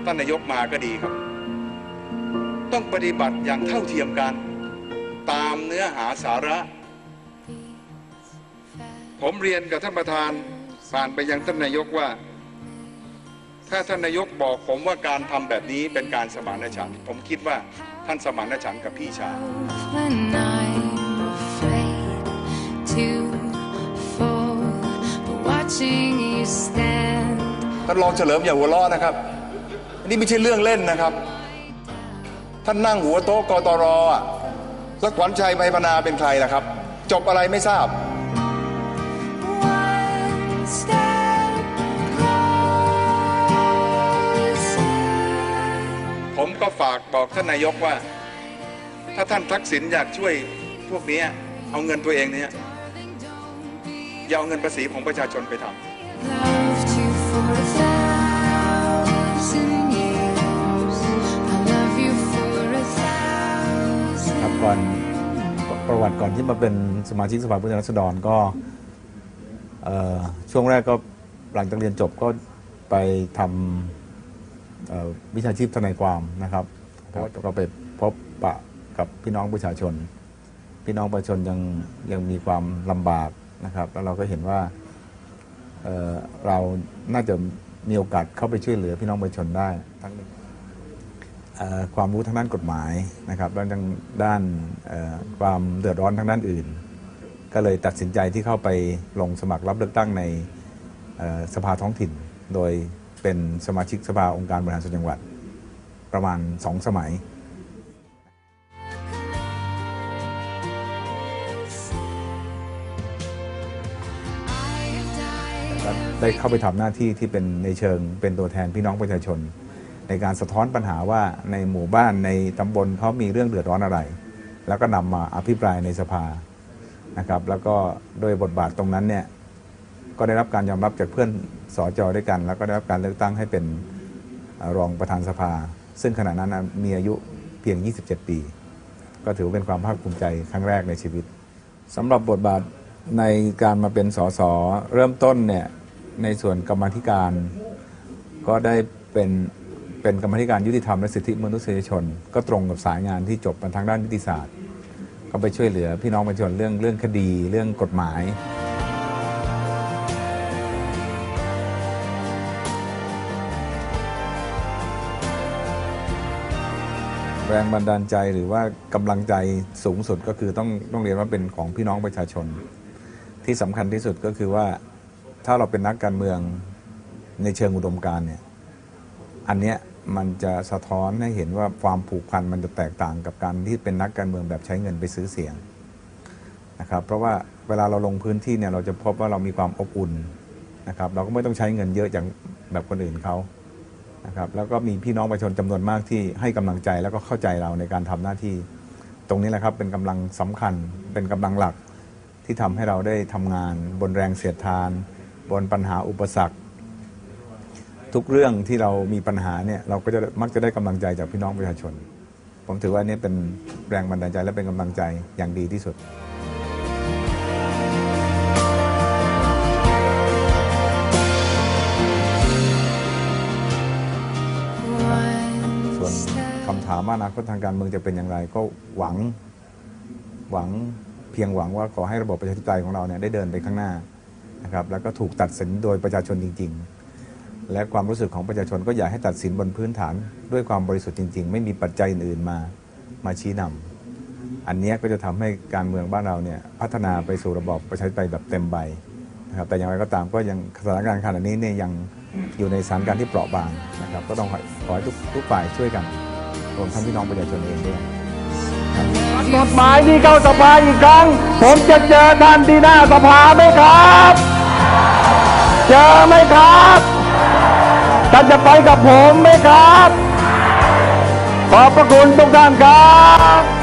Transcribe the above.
ท่านนายกมาก็ดีครับต้องปฏิบัติอย่างเท่าเทียมกันตามเนื้อหาสาระผมเรียนกับท่านประธานผ่านไปยังท่านนายกว่าถ้าท่านนายกบอกผมว่าการทำแบบนี้เป็นการสมานฉันท์ผมคิดว่าท่านสมานฉันท์กับพี่ชายท่านรองเฉลิมอย่าหัวเราะนะครับนี่ไม่ใช่เรื่องเล่นนะครับท่านนั่งหัวโต๊ะกตร.แล้วขวัญชัยไพพนาเป็นใครล่ะครับจบอะไรไม่ทราบผมก็ฝากบอกท่านนายกว่าถ้าท่านทักษิณอยากช่วยพวกนี้เอาเงินตัวเองเนี่ยอย่าเอาเงินภาษีของประชาชนไปทำก่อนประวัติก่อนที่มาเป็นสมาชิกสภาผู้แทนราษฎรก็ช่วงแรกก็หลังจากเรียนจบก็ไปทำวิชาชีพทนายความนะครับก็ไปพบปะกับพี่น้องประชาชนพี่น้องประชาชนยังมีความลำบากนะครับแล้วเราก็เห็นว่าเราน่าจะมีโอกาสเข้าไปช่วยเหลือพี่น้องประชาชนได้ทั้งความรู้ทางด้านกฎหมายนะครับแล้วทางด้านความเดือดร้อนทางด้านอื่นก็เลยตัดสินใจที่เข้าไปลงสมัครรับเลือกตั้งในสภาท้องถิ่นโดยเป็นสมาชิกสภาองค์การบริหารส่วนจังหวัดประมาณ2 สมัยได้เข้าไปทำหน้าที่ที่เป็นในเชิงเป็นตัวแทนพี่น้องประชาชนในการสะท้อนปัญหาว่าในหมู่บ้านในตำบลเขามีเรื่องเดือดร้อนอะไรแล้วก็นำมาอภิปรายในสภานะครับแล้วก็โดยบทบาทตรงนั้นเนี่ยก็ได้รับการยอมรับจากเพื่อนสจด้วยกันแล้วก็ได้รับการเลือกตั้งให้เป็นรองประธานสภาซึ่งขณะนั้นมีอายุเพียง27 ปีก็ถือเป็นความภาคภูมิใจครั้งแรกในชีวิตสำหรับบทบาทในการมาเป็นสสเริ่มต้นเนี่ยในส่วนกรรมาธิการก็ได้เป็นกรรมาธิการยุติธรรมและสิทธิมนุษยชนก็ตรงกับสายงานที่จบมาทางด้านนิติศาสตร์ก็ไปช่วยเหลือพี่น้องประชาชนเรื่องคดีเรื่องกฎหมายแรงบันดาลใจหรือว่ากำลังใจสูงสุดก็คือต้องเรียนว่าเป็นของพี่น้องประชาชนที่สำคัญที่สุดก็คือว่าถ้าเราเป็นนักการเมืองในเชิงอุดมการณ์เนี่ยอันเนี้ยมันจะสะท้อนให้เห็นว่าความผูกพันมันจะแตกต่างกับการที่เป็นนักการเมืองแบบใช้เงินไปซื้อเสียงนะครับเพราะว่าเวลาเราลงพื้นที่เนี่ยเราจะพบว่าเรามีความอบอุ่นนะครับเราก็ไม่ต้องใช้เงินเยอะอย่างแบบคนอื่นเขานะครับแล้วก็มีพี่น้องประชาชนจำนวนมากที่ให้กำลังใจแล้วก็เข้าใจเราในการทำหน้าที่ตรงนี้แหละครับเป็นกำลังสำคัญเป็นกำลังหลักที่ทำให้เราได้ทำงานบนแรงเสียดทานบนปัญหาอุปสรรคทุกเรื่องที่เรามีปัญหาเนี่ยเราก็จะมักจะได้กำลังใจจากพี่น้องประชาชนผมถือว่านี่เป็นแรงบันดาลใจและเป็นกำลังใจอย่างดีที่สุดส่วนคำถามว่าอนาคตทางการเมืองจะเป็นอย่างไรก็หวังเพียงหวังว่าขอให้ระบบประชาธิปไตยของเราเนี่ยได้เดินไปข้างหน้านะครับแล้วก็ถูกตัดสินโดยประชาชนจริงๆและความรู้สึกของประชาชนก็อยากให้ตัดสินบนพื้นฐานด้วยความบริสุทธิ์จริงๆไม่มีปัจจัยอื่นมาชี้นำอันนี้ก็จะทำให้การเมืองบ้านเราเนี่ยพัฒนาไปสู่ระบอบประชาธิปไตยแบบเต็มใบนะครับแต่อย่างไรก็ตามก็ยังสถานการณ์ขณะนี้เนี่ยยังอยู่ในสถานการณ์ที่เปราะบางนะครับก็ต้องขอให้ทุกฝ่ายช่วยกันรวมทั้งพี่น้องประชาชนเองด้วยกฎหมายที่เข้าสภาอีกครั้งผมจะเจอท่านที่หน้าสภาไหมครับเจอไหมครับท่านจะไปกับผมไหมครับขอบพระคุณทุกท่านครับ